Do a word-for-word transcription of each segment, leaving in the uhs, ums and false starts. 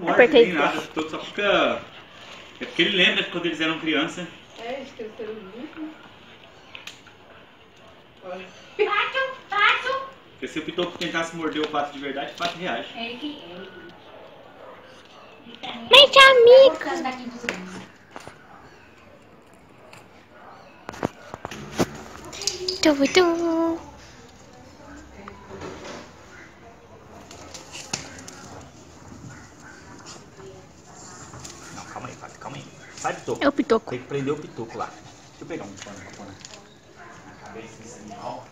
morde Apertei nem nada, todo só fica... É porque ele lembra que quando eles eram criança. É, eles cresceram juntos. Olha. Pato, pato. Porque se o Pitoco tentasse morder o pato de verdade, o pato reage. É que é. Vem cá, amigo. Tu, tu. Não, calma aí, pato, calma aí. Sai, Pitoco. É o Pitoco. Tem que prender o Pitoco lá. Deixa eu pegar um pano pra pôr na cabeça desse animal.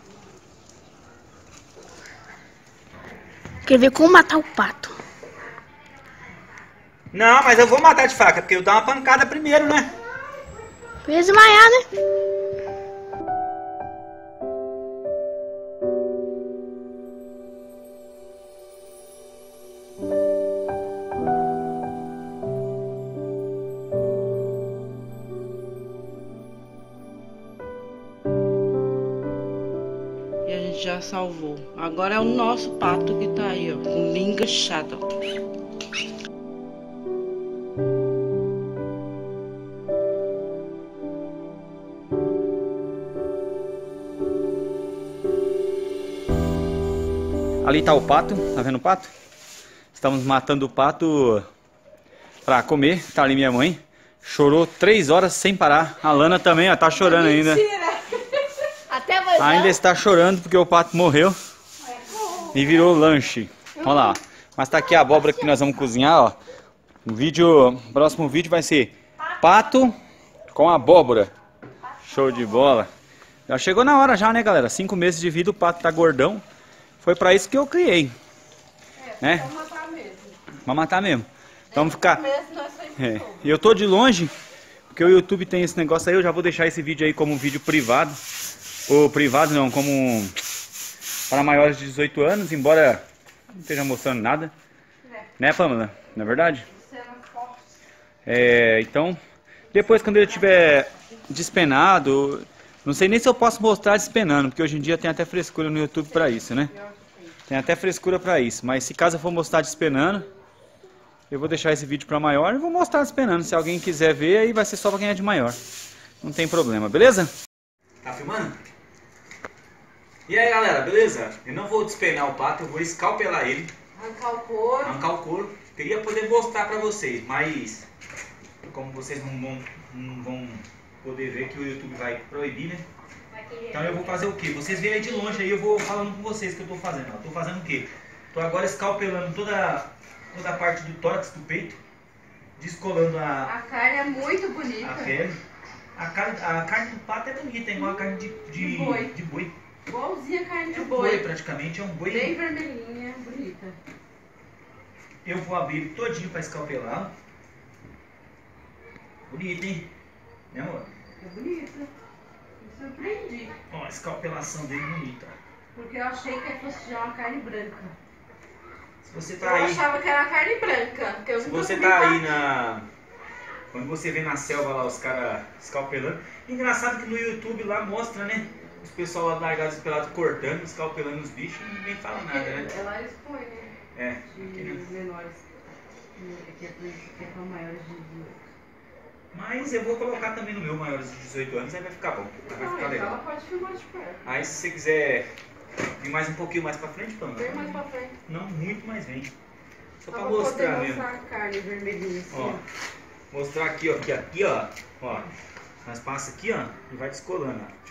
Quer ver como matar o pato? Não, mas eu vou matar de faca, porque eu dou uma pancada primeiro, né? Pra ele desmaiar, né? E a gente já salvou. Agora é o nosso pato que tá aí, ó, com linha enganchada, ó. Ali tá o pato, tá vendo o pato? Estamos matando o pato pra comer. Tá ali minha mãe. Chorou três horas sem parar. A Lana também, ó, tá chorando ainda. Até amanhã. Ainda está chorando porque o pato morreu e virou lanche. Olha lá. Mas tá aqui a abóbora que nós vamos cozinhar, ó. O vídeo, o próximo vídeo vai ser pato com abóbora. Show de bola. Já chegou na hora já, né, galera? Cinco meses de vida, o pato tá gordão. Foi pra isso que eu criei. É, né? pra matar mesmo. Pra matar mesmo. Então vamos ficar... Mesmo nós sempre É. soube. E eu tô de longe, porque o YouTube tem esse negócio aí. Eu já vou deixar esse vídeo aí como um vídeo privado. Ou privado não, como um... para maiores de dezoito anos, embora não esteja mostrando nada. É. Né, Pamela? Não é verdade? Cena forte. É, então, depois quando ele estiver despenado, não sei nem se eu posso mostrar despenando, porque hoje em dia tem até frescura no YouTube pra isso, né? Tem até frescura pra isso, mas se caso eu for mostrar despenando, eu vou deixar esse vídeo pra maior e vou mostrar despenando. Se alguém quiser ver, aí vai ser só pra quem é de maior. Não tem problema, beleza? Tá filmando? E aí galera, beleza? Eu não vou despenar o pato, eu vou escalpelar ele, Arrancar o couro. arrancar o couro. Queria poder mostrar pra vocês, mas como vocês não vão, não vão poder ver, que o YouTube vai proibir, né? Então eu vou fazer o quê? Vocês veem aí de longe, aí eu vou falando com vocês o que eu tô fazendo. Eu tô fazendo o quê? Tô agora escalpelando toda, toda a parte do tórax, do peito, descolando a, A carne é muito bonita. a pele. A carne, a carne do pato é bonita, é igual a carne de, de, De boi. de boi. Igualzinha a carne É de um boi boi. praticamente, é um boi. Bem vermelhinha, bonita. Eu vou abrir ele todinho pra escalpelar. Bonito, hein? Né, amor? É bonita. Me surpreendi. Ó, a escalpelação dele bonita. Porque eu achei que fosse já uma carne branca. Se você Eu tá aí, achava que era carne branca. Porque eu se nunca você comi tá aí carne. na... Quando você vê na selva lá os caras escalpelando. Engraçado que no YouTube lá mostra, né? Os pessoal lá largados pelados cortando, escalpelando os bichos e ninguém fala nada, né? Ela expõe, né? É. De menores. Que é pra- que é pra maiores de dezoito. Mas eu vou colocar também no meu maiores de dezoito anos, aí vai ficar bom. Aí vai Não, ficar então legal. ela pode filmar de perto. Aí se você quiser vir mais um pouquinho mais pra frente, Pamela. Vem mais pra frente. Não muito, mas vem. Só Só pra pra poder mostrar mesmo. mostrar a carne vermelhinha assim. Ó, mostrar aqui, ó, que aqui, ó, ó, nós passa aqui, ó, e vai descolando, ó.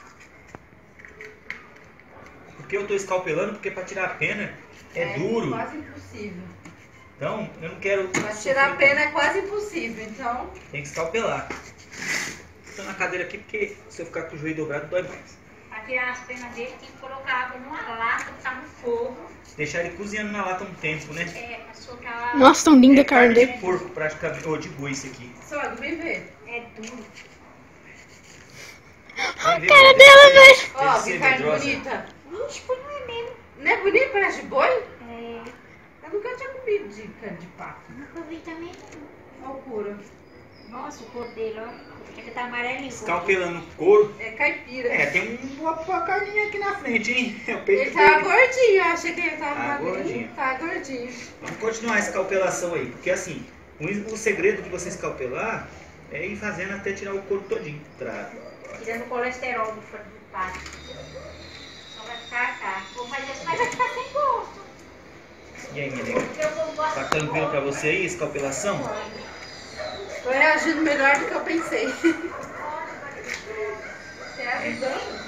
Porque eu tô escalpelando, porque pra tirar a pena é, duro. Quase impossível. Então, eu não quero... Pra tirar a pena é quase impossível, então... Tem que escalpelar. Tô na cadeira aqui, porque se eu ficar com o joelho dobrado, dói mais. Pra tirar as penas dele, tem que colocar água numa lata, botar no fogo. Deixar ele cozinhando na lata um tempo, né? É, pra soltar lá. Nossa, tão linda É a carne carne dele. de porco, praticamente, ou de boi isso aqui. Só, vem ver. É duro. A cara dela, velho. Ó, que carne bonita. Ixi, por não é mesmo. Não é bonita? Parece de boi? É, Eu nunca tinha comido de carne de pato. nunca vi também. Olha o couro. Nossa, o couro dele, ó. Ele tá amarelinho. Escalpelando o couro. É caipira. É, tem um, uma, uma carninha aqui na frente, hein? É o peito Ele tava dele. gordinho, eu achei que ele tava Tá magrinho. gordinho. Tá gordinho. Vamos continuar a escalpelação aí, porque assim, o, o segredo de você escalpelar é ir fazendo até tirar o couro todinho. Tra... Tirando o colesterol do, do pato. Só vai ficar cá. Vou fazer isso, mas vai ficar sem gosto. E aí, minha nega? Porque eu não gosto Tá de tranquilo gosto. pra você aí, a escalpelação? Tô reagindo melhor do que eu pensei. Você ajudando?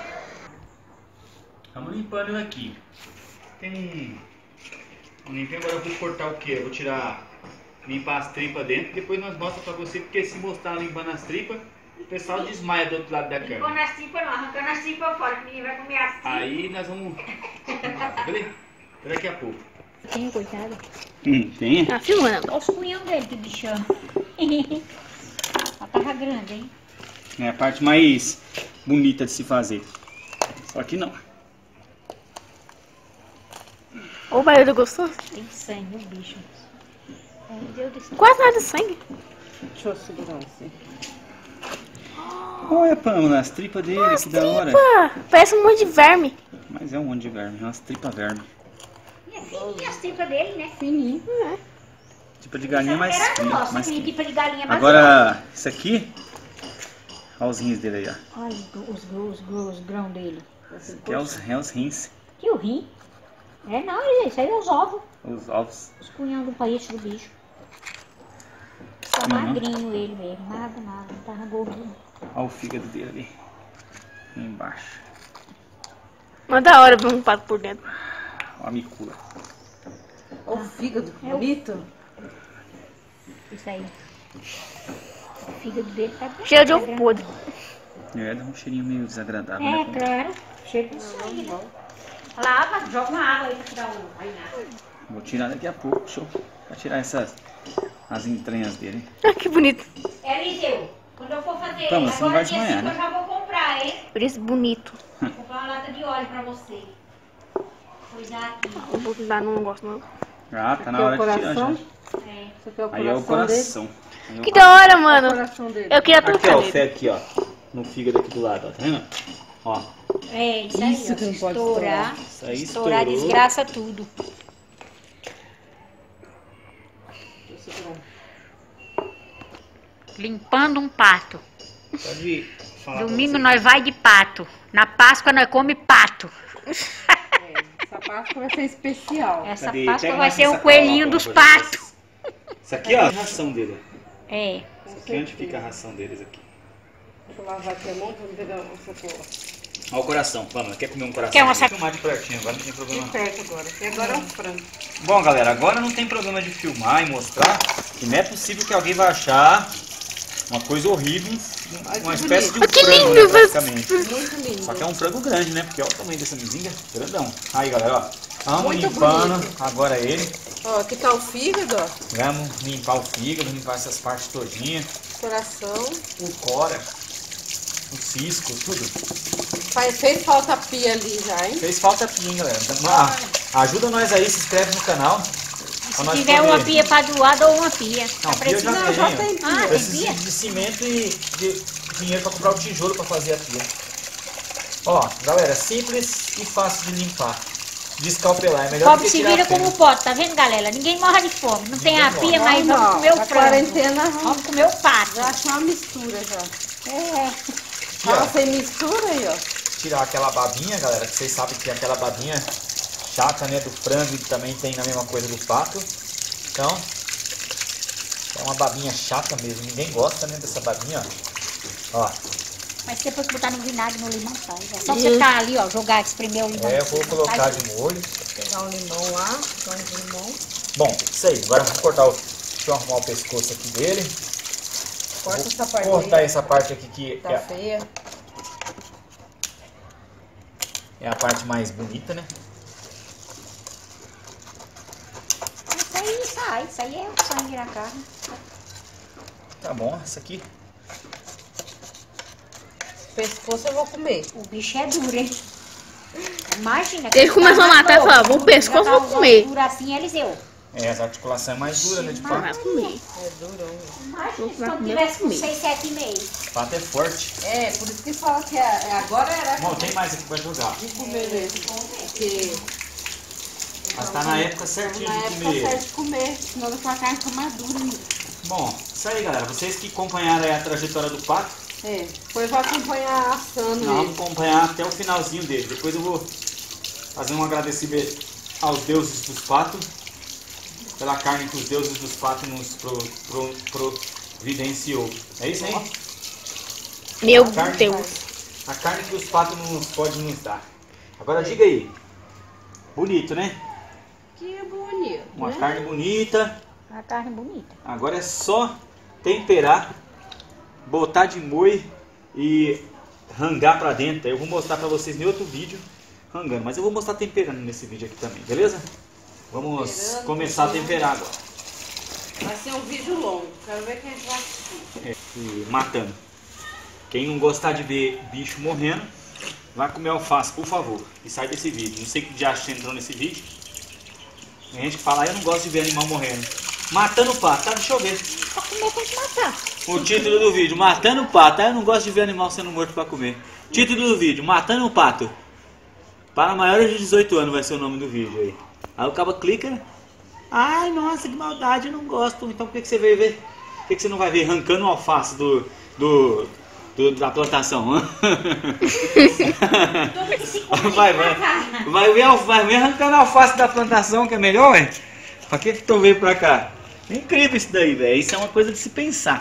Vamos limpando ele aqui. Tem um limpinho, agora eu vou cortar o quê? Eu vou tirar, limpar as tripas dentro, depois nós mostramos pra você, porque se mostrar limpando as tripas, o pessoal desmaia do outro lado da Limpando carne. as tripas não, arrancando as tripas fora, que ninguém vai comer as tripas. Aí nós vamos... Beleza? Até daqui a pouco. Tem, coitado. Hum, tem? Tá filmando. Olha os punhão dele, que bichão. Ela tava grande, hein? É a parte mais bonita de se fazer. Só que não. Ô, barulho gostoso. Tem sangue, o bicho. Meu Deus do céu. Quase nada de sangue. Deixa eu segurar assim. Olha, Pâmela, as tripas dele, que da hora. Tripa! Parece um monte de verme. Mas é um monte de verme, é umas tripas verme. E é fininha as tripas dele, né? Fininho. Tripa de galinha mais Era fina, nossa, mais tem fina. tripa de galinha mais Agora, isso aqui, olha os rins dele aí, ó. Olha os, os, os, os grãos dele. Isso aqui é os, é os rins, Que o rim. É não, gente, isso aí é os ovos. os ovos. Os punhão do peixe do bicho. Só Uhum. magrinho ele mesmo. Magro, magro. Não tava gordinho. Olha o fígado dele ali, ali embaixo. Mas da hora ver um pato por dentro. Olha a micula. Olha o fígado, É o- bonito. Isso aí. O fígado dele tá grande. Cheio de tá ovo grande. podre. É, dá um cheirinho meio desagradável, É, né? claro. Cheio de sangue. né? Lava, joga uma água aí pra tirar o reinado. Vou tirar daqui a pouco, show. Pra tirar essas, as entranhas dele. Ah, que bonito. Eliseu, quando eu for fazer Toma, você não vai agora dia desmaiar, cinco né? eu já vou comprar, hein? Por isso, bonito. Vou comprar uma lata de óleo pra você. Cuidar aqui. Eu vou dar, não gosto não. Ah, tá na Aqui é o hora de tirar já. coração. É. Esse aqui é o Aí é o coração dele. coração. Aí é o Que da hora, O mano. coração dele. Eu queria Aqui, ó, tocar o fé nele. aqui, ó. No fígado aqui do lado, ó. Tá vendo? Ó, É, isso aí, Isso ó. que não Se pode estourar. isso aí Estourar estourou. desgraça tudo. Deixa eu segurar. Limpando um pato. Pode falar. Domingo pra você. nós vai de pato. Na Páscoa nós come pato. É, essa Páscoa vai ser especial. Essa Cadê? Páscoa Pega vai mais ser essa o sacola coelhinho lá, dos pra vocês. patos. Isso aqui, ó, a ração dele. É. Isso aqui é onde fica a ração deles aqui. Deixa eu lavar aqui a mão pra pegar uma sacola. Olha o coração, vamos, quer comer um coração? Quer uma Vou sac- filmar de pertinho, agora não tem problema. De perto agora. E agora é um frango. Bom, galera, agora não tem problema de filmar e mostrar, que não é possível que alguém vai achar uma coisa horrível, Ai, uma que espécie de um bonito. Que frango, lindo, né, praticamente. Muito lindo. Só que é um frango grande, né? Porque olha o tamanho dessa mizinga, grandão. Aí, galera, ó, vamos Muito limpando bonito. agora ele. Ó, aqui tá o fígado, ó. Vamos limpar o fígado, limpar essas partes todinhas, Coração. o cora, o cisco, tudo. Faz, fez falta a pia ali já, hein? Fez falta aqui, hein, galera. Ah, ajuda nós aí, se inscreve no canal. Se tiver uma pia pra doar, dou uma pia. Não, Tá pia eu já precisando? Não, já tenho. tem pia. Ah, tem Preciso pia? de cimento e de dinheiro para comprar o tijolo para fazer a pia. Ó, galera, simples e fácil de limpar. De escalpelar, é melhor do Pobre que se tirar vira a pele. como pode, tá vendo, galera? Ninguém morre de fome. Não tem Ninguém a pia, morre. mas vamos comer o a frango. quarentena Vamos comer o pato. já achou uma mistura já. É. Aqui, Fala ó, sem mistura aí, ó. tirar aquela babinha, galera, que vocês sabem que é aquela babinha chata, né, do frango e também tem na mesma coisa do pato. Então, é uma babinha chata mesmo, ninguém gosta, né, dessa babinha, ó. Ó, Mas depois que botar no vinagre, no limão, faz. É só você tá ali, ó, jogar, espremer o limão. é, eu vou colocar Faz de molho. Pegar um limão lá, pão de limão. Bom, isso aí, agora vamos cortar o... Deixa eu arrumar o pescoço aqui dele. Corta Vou essa parte cortar aí. essa parte aqui que Tá é, feia. é a parte mais bonita, né? Isso aí sai, isso aí é o sangue na carne. Tá bom, essa aqui. Pescoço eu vou comer. O bicho é duro, hein? Imagina. Ele começou a matar e falou, vou pescoço, vou comer. Duro assim, Eliseu. É, as articulações é mais duras, né, de Vai pato. comer. É durão. Imagina se Vai não comer, tivesse vai com comer. seis, sete e meio. Pato é forte. É, por isso que fala que é- agora era Bom, tem mais aqui pra jogar. de comer mesmo. Porque Mas tá na época certinha na de época comer. certa de comer, senão a carne fica mais dura ainda. Bom, isso aí, galera. Vocês que acompanharam aí a trajetória do pato, É, depois vai acompanhar assando nós vamos ele. acompanhar até o finalzinho dele. Depois eu vou fazer um agradecimento aos deuses dos patos pela carne que os deuses dos patos nos pro, pro, providenciou. É isso aí? Meu A carne- Deus. A carne que os patos nos podem nos dar. Agora diga aí. Bonito, né? Que bonito. Uma né? carne bonita. Uma carne bonita. Agora é só temperar, botar de molho e rangar pra dentro. Eu vou mostrar pra vocês em outro vídeo rangando, mas eu vou mostrar temperando nesse vídeo aqui também, beleza? Vamos Temperando, começar a temperar agora. Vai ser um vídeo longo. Quero ver quem vai assistir. É, e matando. Quem não gostar de ver bicho morrendo, vai comer alface, por favor. E sai desse vídeo. Não sei que dia entrou nesse vídeo. Tem gente que fala, ah, eu não gosto de ver animal morrendo. Matando o pato, tá? Deixa eu ver. Pra comer tem que matar. O título do vídeo, matando o pato. Ah, eu não gosto de ver animal sendo morto pra comer. Título do vídeo, matando o pato. Para maiores de dezoito anos vai ser o nome do vídeo aí. Aí o cabo clica, né? Ai, nossa, que maldade, eu não gosto. Então por que, que você veio ver? Por que, que você não vai ver arrancando o alface do, do, do- da plantação? vai, vai. Vai ver, al- vai ver arrancando a alface da plantação, que é melhor, ué? Pra que que tu veio pra cá? É incrível isso daí, velho. Isso é uma coisa de se pensar.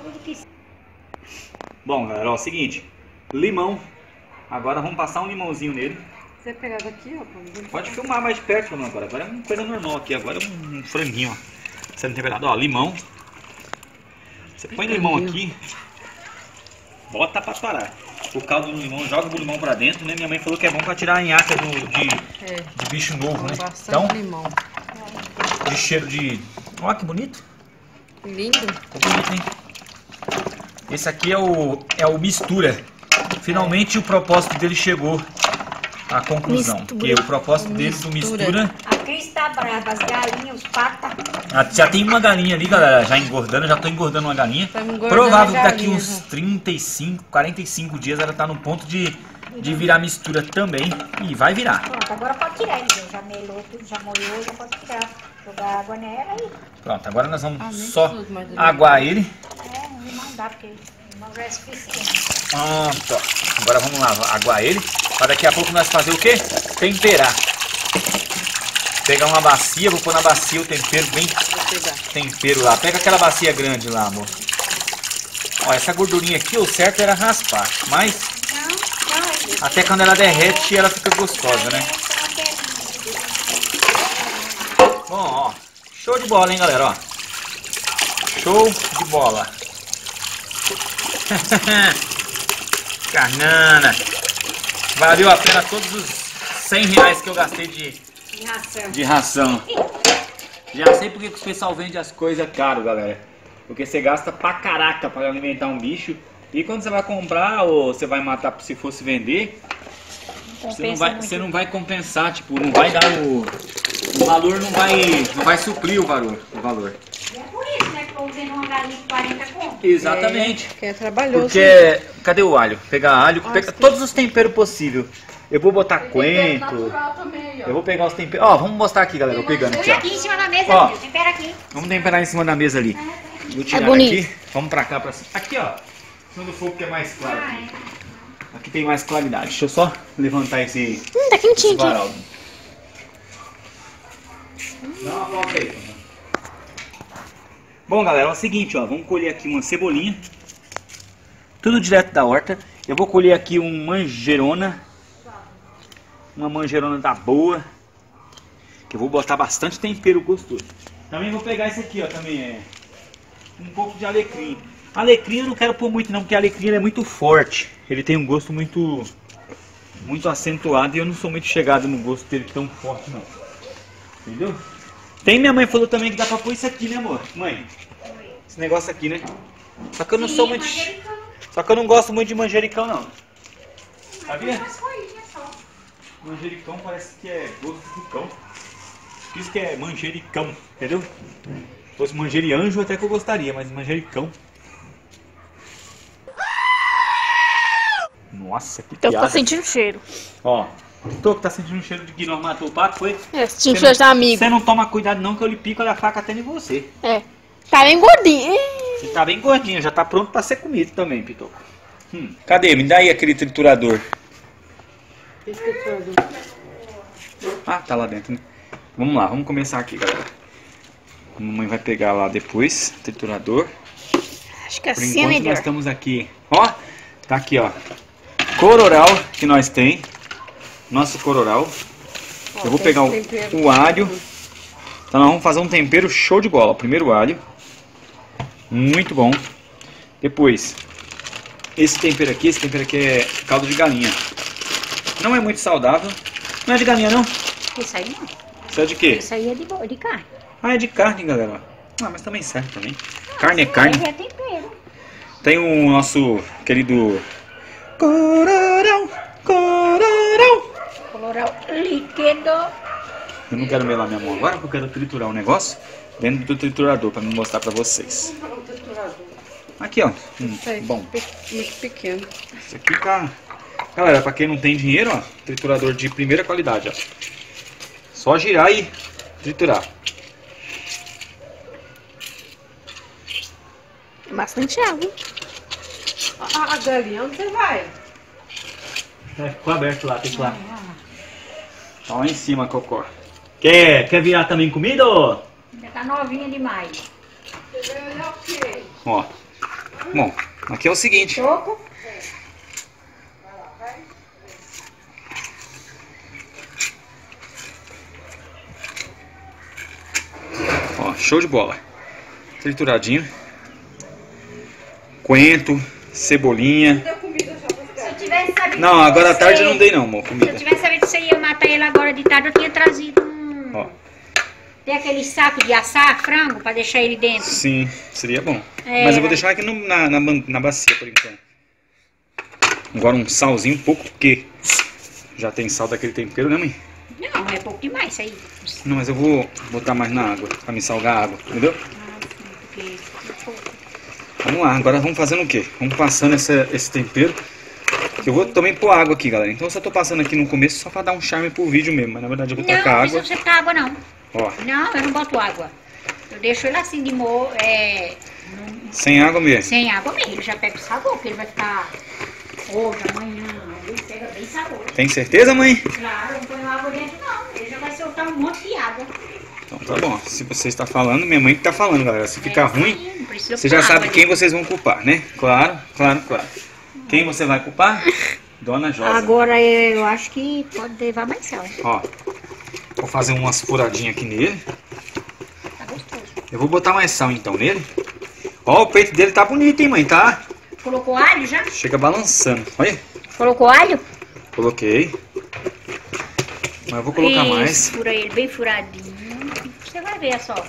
Bom, galera, ó, seguinte. Limão. Agora vamos passar um limãozinho nele. Você pegar daqui, ó. pra ver. Pode filmar mais de perto, mano, agora. Agora é uma coisa normal aqui. Agora é um franguinho, ó. Sendo temperado. Ó, limão. Você põe limão aqui. Bota pra parar. O caldo do limão, joga o limão pra dentro, né? Minha mãe falou que é bom pra tirar a nhaca do, de, É, de bicho novo, né? bastante Então, limão. de cheiro de... Ó, que bonito. Lindo. Ficou bonito, hein? Esse aqui é o, é o mistura. Finalmente o propósito dele chegou à conclusão. Mistura. Que o propósito dele do Mistura. mistura... A Cris tá brava, as galinhas, os patos tá... Ah, já tem uma galinha ali, galera, já engordando, já tô engordando uma galinha. Tá engordando Provável que a daqui galinha, uns já. trinta e cinco, quarenta e cinco dias ela tá no ponto de, de virar mistura também. E vai virar. Pronto, agora pode tirar ele. Já melou tudo, já molhou, já pode tirar. Jogar água nela e... Pronto, agora nós vamos Ah, nem só tudo, mas ele- aguar ele. É, um limão dá, porque o limão já é suficiente. Pronto, ó. Agora vamos lá, aguar ele. Para daqui a pouco nós fazer o quê? Temperar. Pegar uma bacia, vou pôr na bacia o tempero, bem Vou pegar. tempero lá. Pega aquela bacia grande lá, amor. Ó, essa gordurinha aqui, o certo era raspar. Mas Não, não, até quando ela derrete, ela fica gostosa, né? Bom, ó, show de bola, hein, galera, ó. Show de bola. Carnana. Valeu a pena todos os cem reais que eu gastei de, Ração. de ração. Já sei porque que o pessoal vende as coisas caro, galera. Porque você gasta pra caraca pra alimentar um bicho. E quando você vai comprar ou você vai matar se fosse vender, você não vai, você não vai compensar, tipo, não vai dar o... O valor não vai, não vai suprir o valor. O valor. E é por isso, né, que eu vendo uma galinha de quarenta conto. É, Exatamente. que é trabalhoso. Porque, cadê o alho? Pegar alho, Ah, pega sim. todos os temperos possíveis. Eu vou botar coentro. Natural também, ó. Eu vou pegar os temperos. Ó, vamos mostrar aqui, galera. Eu pegando aqui, Põe ó. aqui em cima da mesa, Ó. filho. Tempera aqui. Vamos temperar em cima da mesa ali. Vou tirar bonito. aqui. Vamos pra cá, pra cima. Aqui, ó. Em cima do fogo que é mais claro. Aqui, aqui tem mais claridade. Deixa eu só levantar esse, Hum, tá esse quentinho aqui. varal. Dá uma volta aí. Bom, galera, é o seguinte, ó. Vamos colher aqui uma cebolinha. Tudo direto da horta. Eu vou colher aqui um manjerona. Uma manjerona da boa. Que eu vou botar bastante tempero gostoso. Também vou pegar esse aqui, ó. Também é um pouco de alecrim. Alecrim eu não quero pôr muito não, porque alecrim ele é muito forte. Ele tem um gosto muito muito acentuado e eu não sou muito chegado no gosto dele tão forte não. Entendeu? Tem, minha mãe falou também que dá pra pôr isso aqui, né, amor? Mãe, esse negócio aqui, né? Só que eu não sou muito... Só que eu não gosto muito de manjericão, não. Sabia? Manjericão parece que é gosto de cão. Diz que é manjericão, entendeu? Se fosse manjerianjo até que eu gostaria, mas manjericão. Nossa, que Eu piada. tô sentindo cheiro. Ó, tô que tá sentindo cheiro de que nós matou o pato, foi? É, sentindo Você cheiro de não- amigo. Você não toma cuidado não que eu lhe pico a faca até em você. É. Tá bem gordinho. Você tá bem gordinho, já tá pronto pra ser comido também, Pitoco. Hum. Cadê? Me dá aí aquele triturador. Ah, tá lá dentro, né? Vamos lá, vamos começar aqui, galera. A mamãe vai pegar lá depois, triturador. Acho que Por assim é enquanto melhor. nós estamos aqui, ó, tá aqui, ó, cororal que nós tem, nosso cororal. Eu vou pegar o, o alho, então nós vamos fazer um tempero show de bola. Primeiro o alho, muito bom. Depois, esse tempero aqui, esse tempero aqui é caldo de galinha. Não é muito saudável, não é de galinha não, Isso aí não. isso é de quê? Isso aí é de, bo- de carne. Ah, é de carne, galera. Ah, mas também serve também. Carne é carne. Aí é tempero. Tem o nosso querido Cororão, Cororão. Coloral líquido. Eu não quero melar minha mão agora porque eu quero triturar um negócio dentro do triturador para me mostrar para vocês. Aqui, ó. Hum, bom, Muito pequeno. isso aqui tá... Galera, para quem não tem dinheiro, ó, triturador de primeira qualidade, ó. Só girar e triturar. Bastante água. A, a galinha, onde você vai? É, ficou aberto lá, tem que lá. Tá lá em cima, Cocó. Quer, quer virar também comida, ó? Ainda tá novinha demais. Ó. Bom, aqui é o seguinte. Choco. Ó, show de bola. Trituradinho. Coentro, cebolinha. Se eu tivesse sabido Não, que agora à você- tarde eu não dei não, amor, Se eu comida. tivesse sabido que você ia matar ele agora de tarde, eu tinha trazido um... Ó, Tem aquele saco de assar frango pra deixar ele dentro. sim, seria bom. É. Mas eu vou deixar aqui no- na, na, ban- na bacia por enquanto. Agora um salzinho, pouco, porque já tem sal daquele tempero, né, mãe? Não, é pouco demais isso aí. Não, mas eu vou botar mais na água, pra me salgar a água, entendeu? Porque... Vamos lá, agora vamos fazendo o quê? Vamos passando essa, esse tempero. Que eu vou também pôr água aqui, galera. Então eu só tô passando aqui no começo só pra dar um charme pro vídeo mesmo. Mas na verdade eu vou Não, tacar não água. precisa você tacar água não. Ó, Não, eu não boto água. Eu deixo ele assim de mo... É... sem água mesmo. sem água mesmo. Ele já pega o sabor, porque ele vai ficar hoje, amanhã. Ele pega bem sabor. Tem certeza, mãe? Claro, eu não ponho água dentro não. Ele já vai soltar um monte de água. Então tá bom. Se você está falando, minha mãe que tá falando, galera. Se ficar É, ruim, não precisa você pôr já água sabe ali. quem vocês vão culpar, né? Claro, claro, claro. Quem você vai culpar? Dona Josa. Agora eu acho que pode levar mais sal. Ó, vou fazer umas furadinhas aqui nele. Tá gostoso. Eu vou botar mais sal então nele. Ó, o peito dele tá bonito, hein, mãe? Tá? Colocou alho já? Chega balançando. Olha, Colocou alho? coloquei. Mas eu vou colocar Isso, mais. fura ele bem furadinho. Você vai ver só.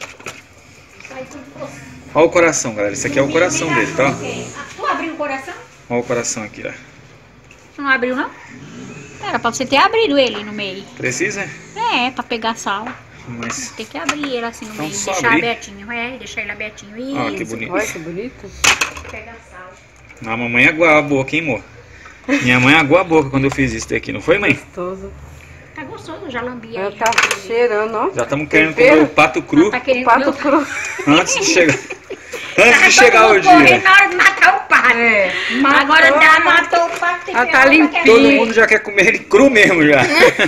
Sai tudo gostoso. Ó o coração, galera. Esse aqui é o coração dele, tá? Ah, tu abriu o coração? Ó o coração aqui, ó. Não abriu não? Era pra você ter abrido ele no meio. Precisa? É, pra pegar sal. Mas... Tem que abrir ele assim no Então meio, só deixar abrir. abertinho. É, deixar ele abertinho. Isso. Ó, que bonito. Olha que bonito. Pegar sal. A mamãe aguou a boca, hein, amor? Minha mãe aguou a boca quando eu fiz isso daqui, não foi, mãe? Gostoso. Tá gostoso, eu já lambi Ela aí. tá cheirando, ó. Já estamos querendo Tempero? comer o pato cru Tá querendo Pato comer cru. antes de chegar. Antes Tá de chegar todo o mundo correndo dia. na hora de matar o pato. É. Agora Matou. dá, matou o pato. tem Ela que tá pegar limpinha. aquele- Todo mundo já quer comer ele cru mesmo já.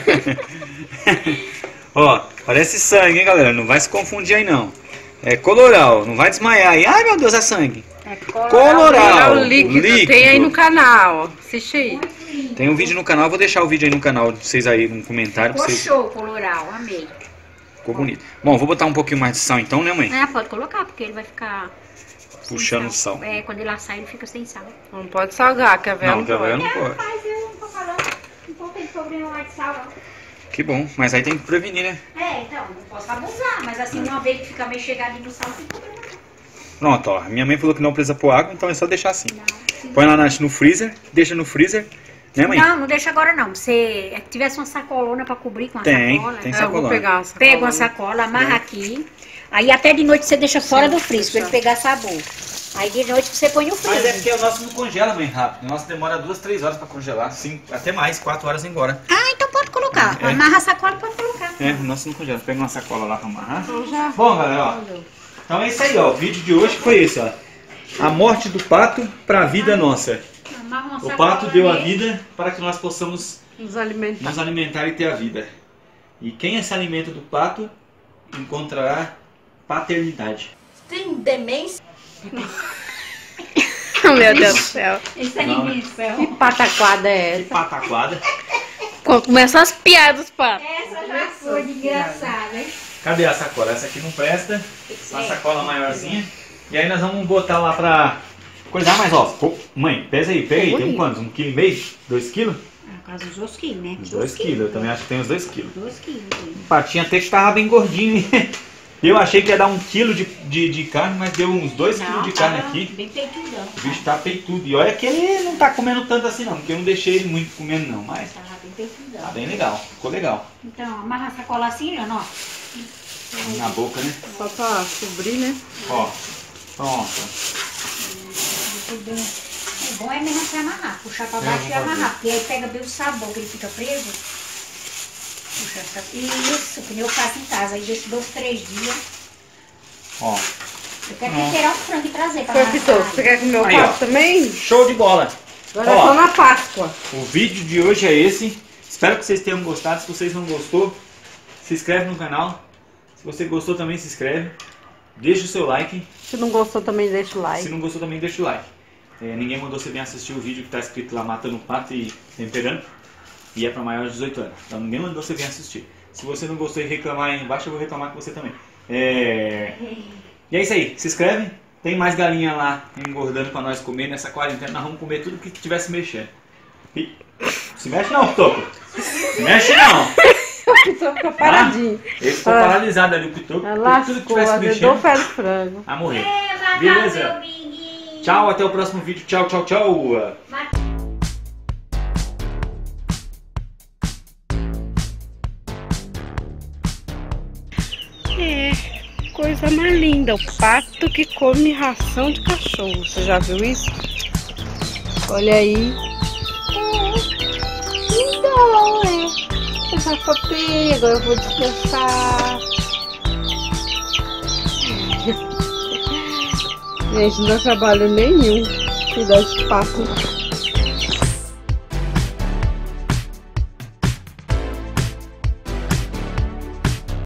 Ó, parece sangue, hein, galera? Não vai se confundir aí, não. É coloral, não vai desmaiar aí. Ai, meu Deus, é sangue. É Coloral. É o líquido. líquido. Tem aí no canal, ó. Assiste aí. Tem um vídeo no canal, vou deixar o vídeo aí no canal de vocês aí, no comentário, pra Ficou vocês. show, coloral, amei. Ficou bonito. Bom, vou botar um pouquinho mais de sal então, né, mãe? É, pode colocar, porque ele vai ficar... sem Puxando o sal. É, quando ele assar, ele fica sem sal. Não pode salgar, que a velha Não, não, que a pode. velha não pode. Mas eu não tô falando, não tô tendo problema mais de sal, não. Que bom, mas aí tem que prevenir, né? É, então, não posso abusar, mas assim, uma vez que fica meio chegadinho no sal, não tem problema não. Pronto, ó. Minha mãe falou que não precisa pôr água, então é só deixar assim. Não, sim. Põe lá na- no freezer, deixa no freezer. Né, mãe? Não, não deixa agora não. Se é que tivesse uma sacolona pra cobrir com a Tem, sacola. tem É, eu vou sacolona. pegar uma sacola. Pega uma sacola, amarra aqui. Aí até de noite você deixa fora do freezer pra ele pegar sabor. Aí de noite você põe no Mas é freezer. porque o nosso não congela, mãe, rápido. O nosso demora duas, três horas pra congelar. Sim, até mais, quatro horas embora. Ah, então pode colocar. É. Amarra a sacola e pode colocar. É, o nosso não congela. Pega uma sacola lá pra amarrar. Então já. Bom, galera, ó. Então é isso aí, ó. O vídeo de hoje foi esse, ó. A morte do pato pra vida nossa. Amarra uma O sacola pato deu a nele. vida para que nós possamos Nos alimentar. nos alimentar e ter a vida. E quem se alimenta do pato encontrará paternidade. Tem demência? Meu Deus do céu. Esse Não, né? alimento. Que pataquada é Que essa? pataquada. Começam as piadas, pá. Essa já foi de engraçada, hein? Cadê a sacola? Essa aqui não presta. Uma sacola maiorzinha. E aí nós vamos botar lá pra coisar mais, ó. Pô, mãe, pesa aí, pega aí. Tem quantos? Um quilo e meio? Dois quilos? No caso dos dois quilos, né? Uns dois quilos. Eu também acho que tem uns dois quilos. Dois quilos. O patinho até que tava bem gordinho, hein? Eu achei que ia dar um quilo de, de, de carne, mas deu uns dois quilos de carne aqui. Bem peitudão. O bicho tá peitudo. E olha que ele não tá comendo tanto assim não, porque eu não deixei ele muito comendo não, mas Tava bem peitudão. tá bem legal, ficou legal. Então, amarra a sacola assim, Leon, ó. Na boca, né? Só pra cobrir, né? Ó, pronto. O bom é mesmo você amarrar, puxar pra É, baixo vou e fazer. amarrar, porque aí pega bem o sabor, que ele fica preso. Puxa essa... Isso, que nem eu faço em casa, aí deixo dois, três dias. Ó, Eu quero Pronto. temperar um frango e trazer pra Foi, amassar. Pitou, você quer comer o Aí, pato ó. também? show de bola. Agora é Ó. só na Páscoa. O vídeo de hoje é esse. Espero que vocês tenham gostado. Se vocês não gostou, se inscreve no canal. Se você gostou também, se inscreve. Deixa o seu like. Se não gostou também, deixa o Se like. não gostou também, deixa o like. É, ninguém mandou você vir assistir o vídeo que tá escrito lá matando o pato e temperando. E é pra maiores de dezoito anos. Então ninguém mandou você vir assistir. Se você não gostou e reclamar aí embaixo, eu vou reclamar com você também. É... E é isso aí. Se inscreve. Tem mais galinha lá engordando pra nós comer. Nessa quarentena nós vamos comer tudo que tiver se mexendo. E... Se mexe não, Pitoco. Se mexe não. Só fica paradinho. Ele ficou Ah. paralisado ali, o Pitoco. Ela Tudo que lascou, tivesse azedou mexendo, faz frango. a morrer. É, vai Beleza? dar meu binguinho. Tchau, até o próximo vídeo. Tchau, tchau, tchau. Vai- É, coisa mais linda. O pato que come ração de cachorro. Você já viu isso? Olha aí. É, então, é. Eu já copei, agora eu vou descansar. Gente, não dá trabalho nenhum cuidar de pato.